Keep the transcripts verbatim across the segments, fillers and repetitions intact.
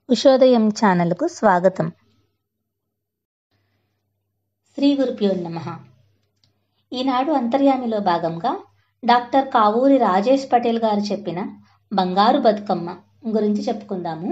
ఉషోదయం ఛానల్కు స్వాగతం. శ్రీ గురుభ్యో నమః. ఈనాడు అంతర్యామిలో భాగంగా డాక్టర్ కావూరి రాజేష్ పటేల్ గారు చెప్పిన బంగారు బతుకమ్మ గురించి చెప్పుకుందాము.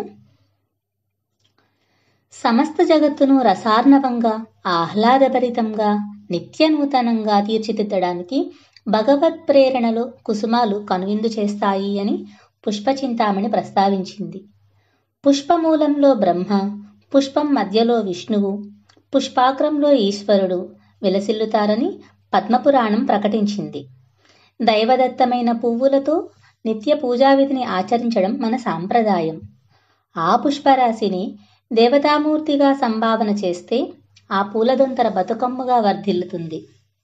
సమస్త జగత్తును రసార్ణవంగా, ఆహ్లాదభరితంగా, నిత్య నూతనంగా తీర్చిదిద్దడానికి భగవత్ ప్రేరణలో కుసుమాలు కనువిందు చేస్తాయి అని పుష్పచింతామణి ప్రస్తావించింది. పుష్పమూలంలో బ్రహ్మ, పుష్పం మధ్యలో విష్ణువు, పుష్పాగ్రంలో ఈశ్వరుడు విలసిల్లుతారని పద్మపురాణం ప్రకటించింది. దైవదత్తమైన పువ్వులతో నిత్య పూజావిధిని ఆచరించడం మన సాంప్రదాయం. ఆ పుష్పరాశిని దేవతామూర్తిగా సంభావన చేస్తే ఆ పూలదొంతర బతుకమ్మగా వర్ధిల్లుతుంది.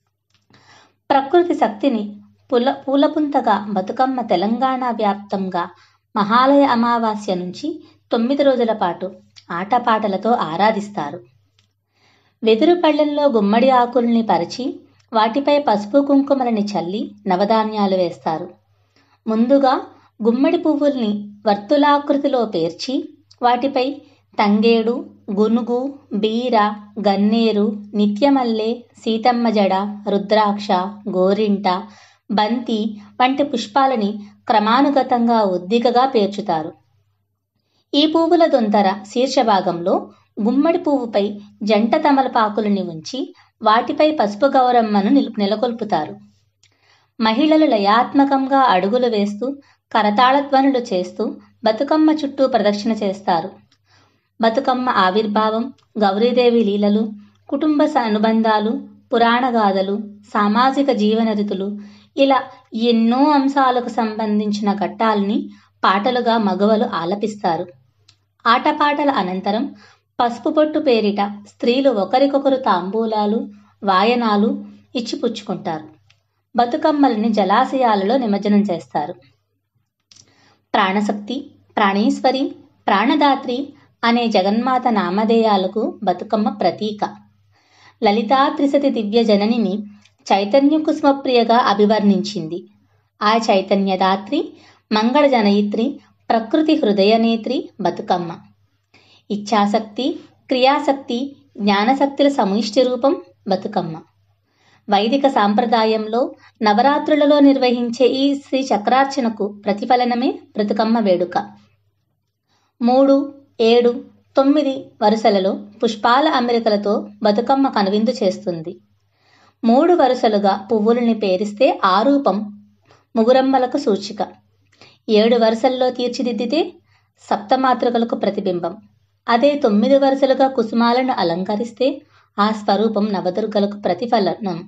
ప్రకృతి శక్తిని పుల పూలపుంతగా బతుకమ్మ తెలంగాణ వ్యాప్తంగా మహాలయ అమావాస్య నుంచి తొమ్మిది రోజుల పాటు ఆటపాటలతో ఆరాధిస్తారు. వెదురు పళ్ళెంలో గుమ్మడి ఆకుల్ని పరిచి వాటిపై పసుపు కుంకుమలని చల్లి నవధాన్యాలు వేస్తారు. ముందుగా గుమ్మడి పువ్వుల్ని వర్తులాకృతిలో పేర్చి వాటిపై తంగేడు, గునుగు, బీర, గన్నేరు, నిత్యమల్లె, సీతమ్మ జడ, రుద్రాక్ష, గోరింట, బంతి వంటి పుష్పాలని క్రమానుగతంగా ఒద్దికగా పేర్చుతారు. ఈ పువ్వుల దొంతర శీర్షభాగంలో గుమ్మడి పువ్వుపై జంట తమలపాకులని ఉంచి వాటిపై పసుపు గౌరమ్మను నిల్ నెలకొల్పుతారు. మహిళలు లయాత్మకంగా అడుగులు వేస్తూ కరతాళధ్వనులు చేస్తూ బతుకమ్మ చుట్టూ ప్రదక్షిణ చేస్తారు. బతుకమ్మ ఆవిర్భావం, గౌరీదేవి లీలలు, కుటుంబ అనుబంధాలు, పురాణగాథలు, సామాజిక జీవన రీతులు ఇలా ఎన్నో అంశాలకు సంబంధించిన ఘట్టాలని పాటలుగా మగవలు ఆలపిస్తారు. ఆటపాటల అనంతరం పసుపు బొట్టు పేరిట స్త్రీలు ఒకరికొకరు తాంబూలాలు, వాయనాలు ఇచ్చిపుచ్చుకుంటారు. బతుకమ్మల్ని జలాశయాలలో నిమజ్జనం చేస్తారు. ప్రాణశక్తి, ప్రాణేశ్వరి, ప్రాణదాత్రి అనే జగన్మాత నామధేయాలకు బతుకమ్మ ప్రతీక. లలితా త్రిశతి దివ్య జననిని చైతన్య కుసుమప్రియగా అభివర్ణించింది. ఆ చైతన్యదాత్రి, మంగళ జనయిత్రి, ప్రకృతి హృదయనేత్రి బతుకమ్మ. ఇచ్ఛాశక్తి, క్రియాశక్తి, జ్ఞానశక్తుల సమిష్టి రూపం బతుకమ్మ. వైదిక సాంప్రదాయంలో నవరాత్రులలో నిర్వహించే ఈ శ్రీ చక్రార్చనకు ప్రతిఫలనమే బతుకమ్మ వేడుక. మూడు, ఏడు, తొమ్మిది వరుసలలో పుష్పాల అమరికలతో బతుకమ్మ కనువిందు చేస్తుంది. మూడు వరుసలుగా పువ్వులని పేరిస్తే ఆ రూపం ముగురమ్మలకు సూచిక. ఏడు వరుసల్లో తీర్చిదిద్దితే సప్తమాతృకలకు ప్రతిబింబం. అదే తొమ్మిది వరుసలుగా కుసుమాలను అలంకరిస్తే ఆ స్వరూపం నవదుర్గలకు ప్రతిఫలనం.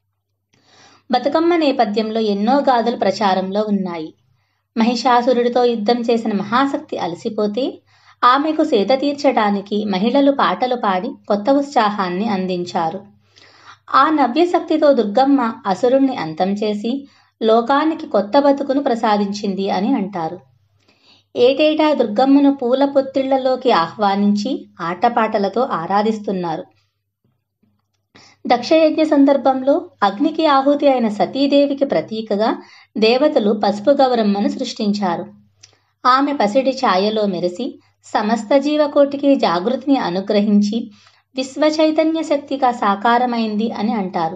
బతుకమ్మ నేపథ్యంలో ఎన్నో గాథలు ప్రచారంలో ఉన్నాయి. మహిషాసురుడితో యుద్ధం చేసిన మహాశక్తి అలసిపోతే ఆమెకు సేద తీర్చడానికి మహిళలు పాటలు పాడి కొత్త ఉత్సాహాన్ని అందించారు. ఆ నవ్యశక్తితో దుర్గమ్మ అసురుణ్ణి అంతం చేసి లోకానికి కొత్త బతుకును ప్రసాదించింది అని అంటారు. ఏటేటా దుర్గమ్మను పూల పొత్తిళ్లలోకి ఆహ్వానించి ఆటపాటలతో ఆరాధిస్తున్నారు. దక్షయజ్ఞ సందర్భంలో అగ్నికి ఆహుతి అయిన సతీదేవికి ప్రతీకగా దేవతలు పసుపు గౌరమ్మను సృష్టించారు. ఆమె పసిడి ఛాయలో మెరిసి సమస్త జీవకోటికి జాగృతిని అనుగ్రహించి విశ్వ చైతన్య శక్తిగా సాకారమైంది అని అంటారు.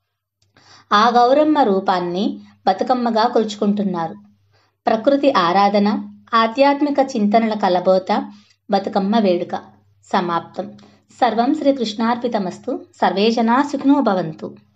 ఆ గౌరమ్మ రూపాన్ని బతుకమ్మగా కొలుచుకుంటున్నారు. ప్రకృతి ఆరాధన, ఆధ్యాత్మిక చింతనల కలబోత బతుకమ్మ వేడుక సమాప్తం. సర్వం శ్రీ కృష్ణార్పితమస్తు. సర్వే జనా సుఖినో భవంతు.